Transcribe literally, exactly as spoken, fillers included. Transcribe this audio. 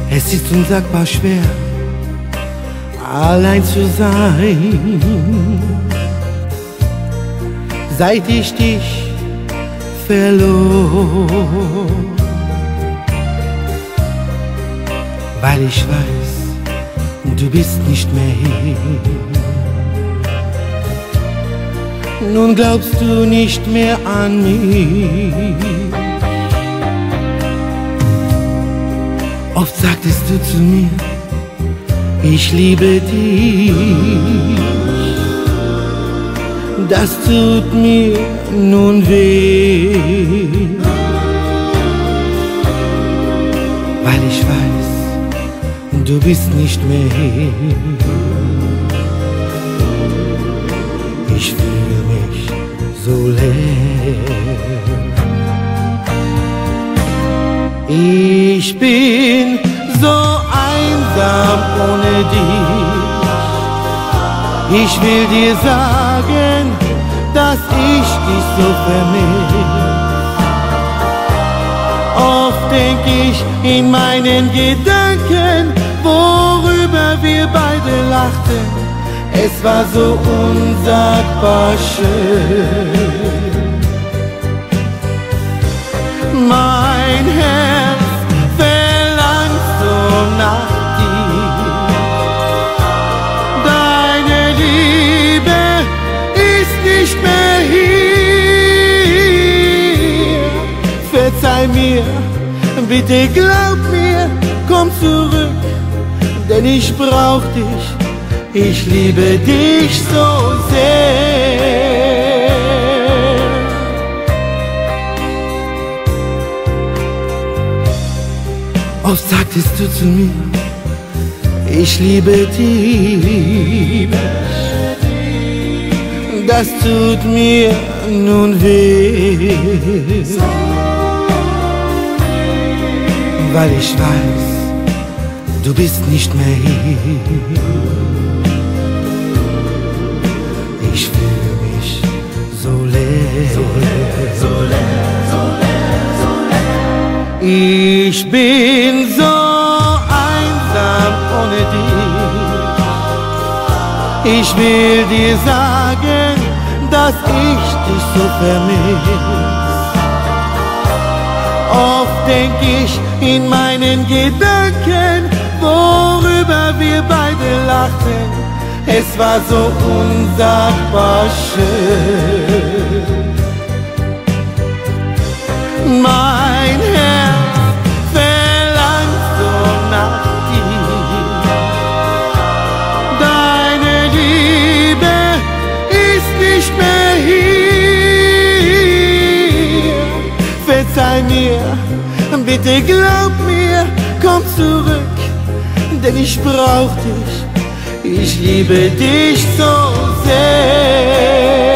Es ist unsagbar schwer, allein zu sein, seit ich dich verlor. Weil ich weiß, du bist nicht mehr hier. Nun glaubst du nicht mehr an mich. Oft sagtest du zu mir, ich liebe dich. Das tut mir nun weh, weil ich weiß, du bist nicht mehr hier. Ich fühle mich so leer. Ich bin so einsam ohne dich. Ich will dir sagen, dass ich dich so vermisse. Oft denk ich in meinen Gedanken, worüber wir beide lachten. Es war so unsagbar schön. Mein Herz verlangt so nach dir. Deine Liebe ist nicht mehr hier. Verzeih mir, bitte glaub mir, komm zurück, denn ich brauch dich, ich liebe dich so sehr. Oft sagtest du zu mir, ich liebe dich. Das tut mir nun weh, weil ich weiß, du bist nicht mehr hier. Ich fühle mich so leer, so leer, so leer, so leer, so leer. Ich bin so einsam ohne dich. Ich will dir sagen, dass ich dich so vermisse. Oft denk ich in meinen Gedanken, worüber wir beide lachten. Es war so unsagbar schön. Mein Herz verlangt so nach dir. Deine Liebe ist nicht mehr hier. Verzeih mir, bitte glaub mir, komm zurück, denn ich brauch dich, ich liebe dich so sehr.